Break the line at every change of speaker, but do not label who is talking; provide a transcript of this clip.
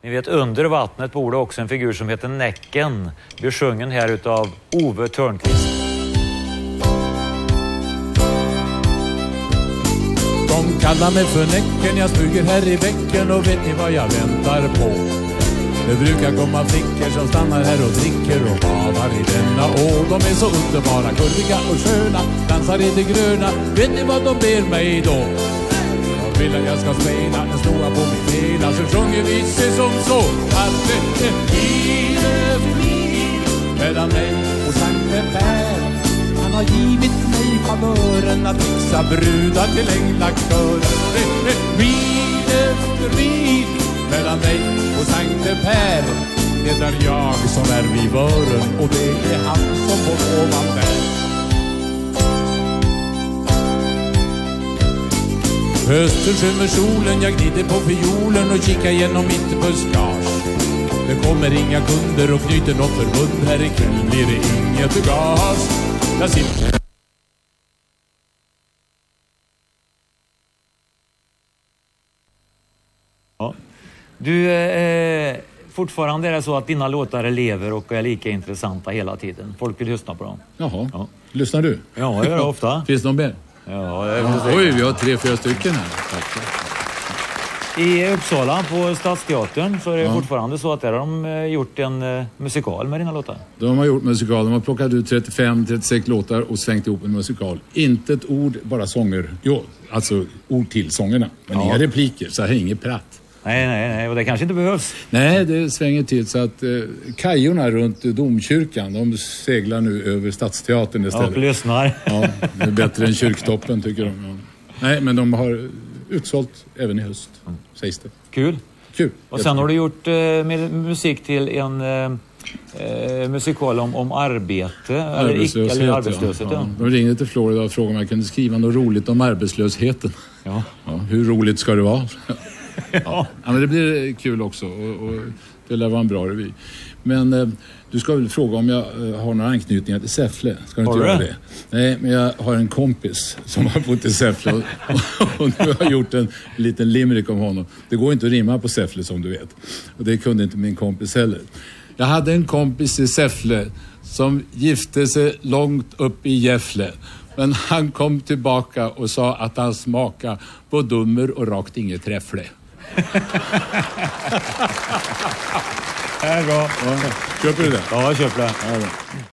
Ni vet, under vattnet bor det också en figur som heter Näcken. Besjungen här utav Ove Törnqvist.
De kallar mig för Näcken, jag smyger här i bäcken och vet ni vad jag väntar på? Det brukar komma flickor som stannar här och dricker och badar i denna å. De är så underbara, kurviga och sköna, dansar i det gröna. Vet ni vad de ber mig då? De vill att jag ska spela en stora på min bena. Så sjunger vi sig som så att det är fil mellan mig och Sankte Per. Han har givit mig favören att fixa brudar till änglakören. Det är mil efter mil mellan mig och Sankte Per. Det är jag som är vid vören och det är han som får ovan där. Hösten skymmer solen, jag gnider på fiolen och kikar genom mitt buskage. Det kommer inga kunder och knyter något förbund. Här ikväll blir det inget gas. Jag sitter...
Ja. Du, fortfarande är det så att dina låtar lever och är lika intressanta hela tiden. Folk vill lyssna på dem.
Jaha,
ja.
Lyssnar du?
Ja, jag gör det ofta.
Finns det någon mer?
Ja,
oj, vi har 3-4 stycken här.
I Uppsala på Stadsteatern så är det fortfarande så att där har de gjort en musikal med dina låtar.
De har gjort musikal, de har plockat ut 35-36 låtar och svängt ihop en musikal. Inte ett ord, bara sånger. Jo, alltså ord till sångerna. Men inga repliker, så här inget pratt.
Nej, och det kanske inte behövs.
Nej, det svänger till så att kajorna runt domkyrkan, de seglar nu över Stadsteatern istället.
Och lyssnar.
Ja, det är bättre än kyrktoppen tycker de. Ja. Nej, men de har utsålt även i höst, sägs det.
Kul. Och sen har du gjort musik till en musikal om arbete eller arbetslöshet. Ja.
De ringde till Florida och frågade om jag kunde skriva något roligt om arbetslösheten.
Ja.
Hur roligt ska det vara? Ja, men det blir kul också och det lär vara en bra revy. Men du ska väl fråga om jag har några anknytningar till Säffle. Ska du inte göra det? Nej, men jag har en kompis som har bott i Säffle och nu har jag gjort en liten limerick om honom. Det går inte att rimma på Säffle som du vet. Och det kunde inte min kompis heller. Jag hade en kompis i Säffle som gifte sig långt upp i Gefle. Men han kom tillbaka och sa att han smakade på dummer och rakt inget träffle.
Det är bra.
Ja, köper du det?
Ja, jag köper det.
Ja,